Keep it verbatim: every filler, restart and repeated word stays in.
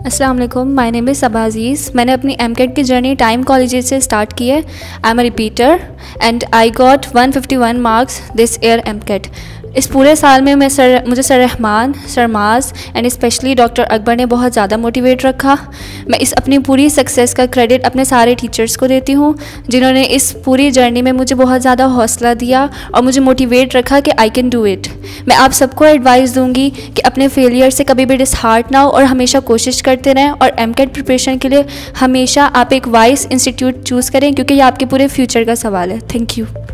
अस्सलाम वालेकुम, my name is Saba Aziz. मैंने अपनी एम कैट की जर्नी टाइम कॉलेज से स्टार्ट की है। I am a repeater and I got one fifty one marks this year M CAT. इस पूरे साल में मैं सर मुझे sir Rahman, sir Maaz and specially doctor Akbar ने बहुत ज़्यादा मोटिवेट रखा। मैं इस अपनी पूरी सक्सेस का क्रेडिट अपने सारे टीचर्स को देती हूँ, जिन्होंने इस पूरी जर्नी में मुझे बहुत ज़्यादा हौसला दिया और मुझे मोटिवेट रखा कि आई कैन डू इट। मैं आप सबको एडवाइस दूँगी कि अपने फेलियर से कभी भी डिसहार्ट ना हो और हमेशा कोशिश करते रहें। और एम कैट प्रिपरेशन के लिए हमेशा आप एक वाइस इंस्टीट्यूट चूज़ करें, क्योंकि ये आपके पूरे फ्यूचर का सवाल है। Thank you.